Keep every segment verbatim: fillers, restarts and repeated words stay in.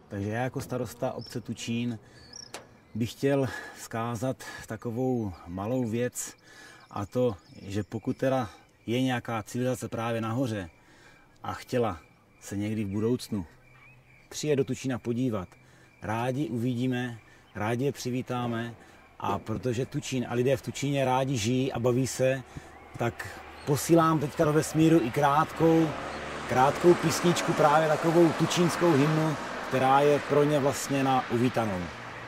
Takže já jako starosta obce Tučín bych chtěl vzkázat takovou malou věc, a to, že pokud teda je nějaká civilizace právě nahoře a chtěla se někdy v budoucnu přijet do Tučína podívat, rádi uvidíme, rádi je přivítáme, a protože Tučín a lidé v Tučíně rádi žijí a baví se, tak posílám teďka do vesmíru i krátkou, krátkou písničku, právě takovou tučínskou hymnu, která je pro ně vlastně na uvítanou.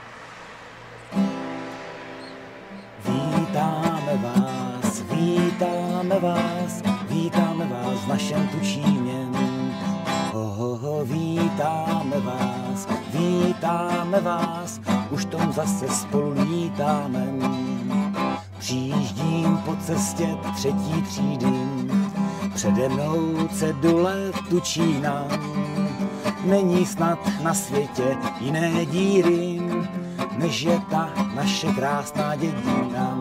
Vítáme vás, vítáme vás, vítáme vás v našem Tučíně. Ho, ho, ho, vítáme vás, vítáme vás, už tom zase spolu lítáme. Přijíždím po cestě třetí třídy, přede mnou cedule Tučína. Není snad na světě jiné díry, než je ta naše krásná dědina.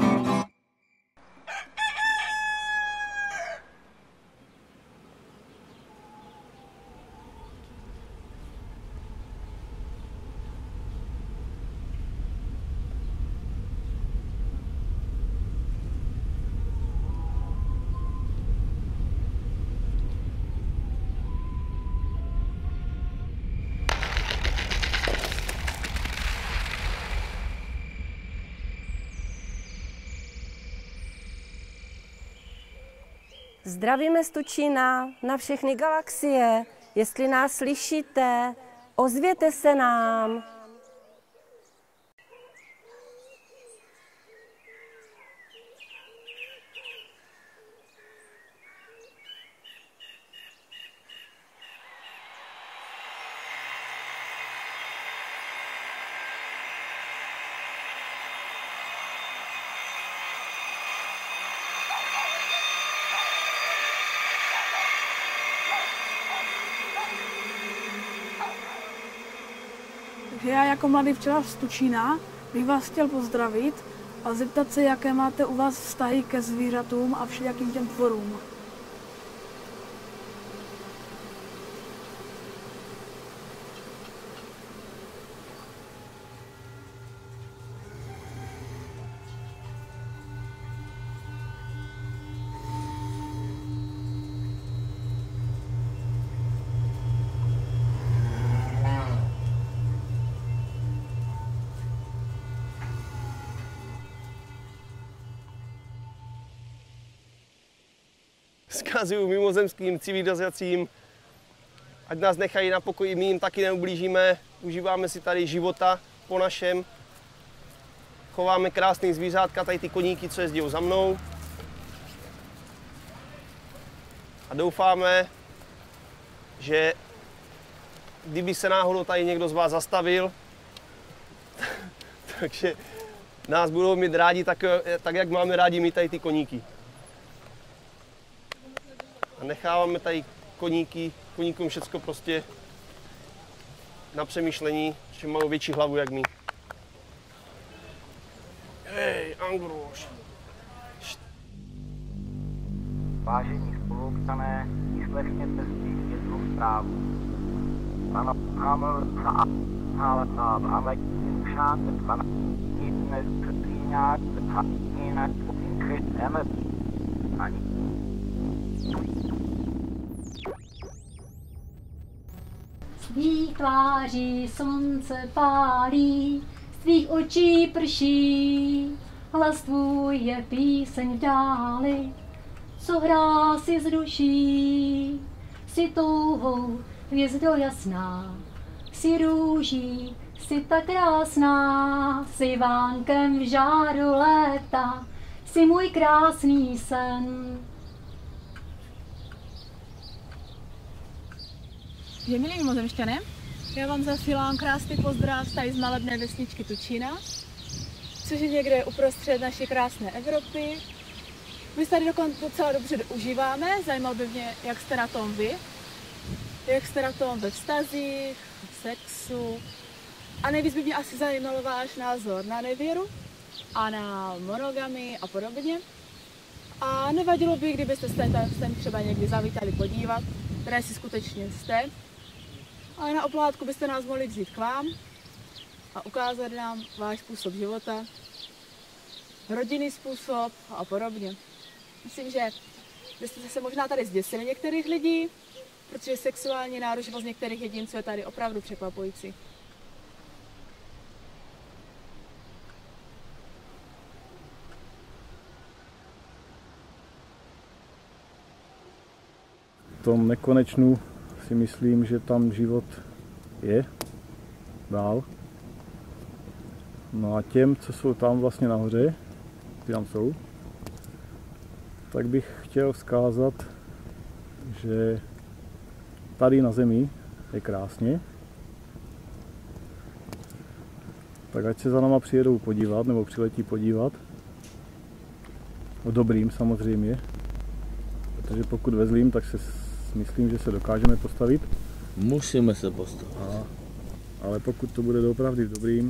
Zdravíme z Tučína na všechny galaxie. Jestli nás slyšíte, ozvěte se nám. Já jako mladý včelař z Tučína bych vás chtěl pozdravit a zeptat se, jaké máte u vás vztahy ke zvířatům a všelijakým těm tvorům. Vzkazuju mimozemským civilizacím, ať nás nechají na pokoji, my jim taky neublížíme, užíváme si tady života po našem, chováme krásný zvířátka, tady ty koníky, co jezdí za mnou. A doufáme, že kdyby se náhodou tady někdo z vás zastavil, takže nás budou mít rádi tak, tak, jak máme rádi my tady ty koníky. A necháváme tady koníky, koníkům všecko prostě na přemýšlení, že mají větší hlavu jak my. Hej, Angroš! Vážení spoluobčané, vyslechněte si jednu zprávu. Pana Hamel a Hála Máme šáte pana Jitne Přetýňák a jinak Eme ani. Svých tváří slunce pálí, z tvých očí prší, hlas tvůj je píseň v dáli, co hrá si z duší. Jsi touhou, hvězdo jasná, jsi růží, jsi tak krásná, jsi vánkem v žáru léta, jsi můj krásný sen. Že milí mimozemšťané, já vám zasílám krásný pozdrav tady z malebné vesničky Tučína, což je někde uprostřed naší krásné Evropy. My se tady dokonce docela dobře užíváme, zajímalo by mě, jak jste na tom vy, jak jste na tom ve vztazích, v sexu. A nejvíc by mě asi zajímal váš názor na nevěru a na monogamy a podobně. A nevadilo by, kdybyste se sem třeba někdy zavítali podívat, které si skutečně jste. Ale na oplátku byste nás mohli vzít k vám a ukázat nám váš způsob života, rodinný způsob a podobně. Myslím, že byste se možná tady zděsili některých lidí, protože sexuální náruživost některých jedinců je tady opravdu překvapující. V tom nekonečnu si myslím, že tam život je dál. No a těm, co jsou tam vlastně nahoře, ty tam jsou, tak bych chtěl vzkázat, že tady na zemi je krásně. Tak ať se za náma přijedou podívat, nebo přiletí podívat. O dobrým samozřejmě. Protože pokud ve zlým, tak se myslím, že se dokážeme postavit. Musíme se postavit. A, ale pokud to bude doopravdy v dobrým,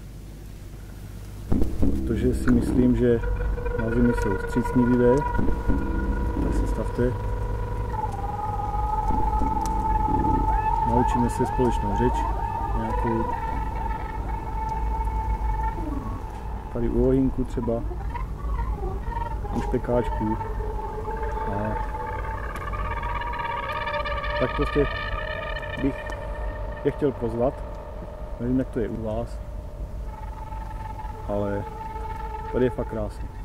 protože si myslím, že na zemi jsou vstřícní lidé, tak se stavte. Naučíme se společnou řeč, nějakou. Tady u ohýnku třeba, u špekáčků. A tak prostě bych je chtěl pozvat, nevím, jak to je u vás, ale tady je fakt krásně.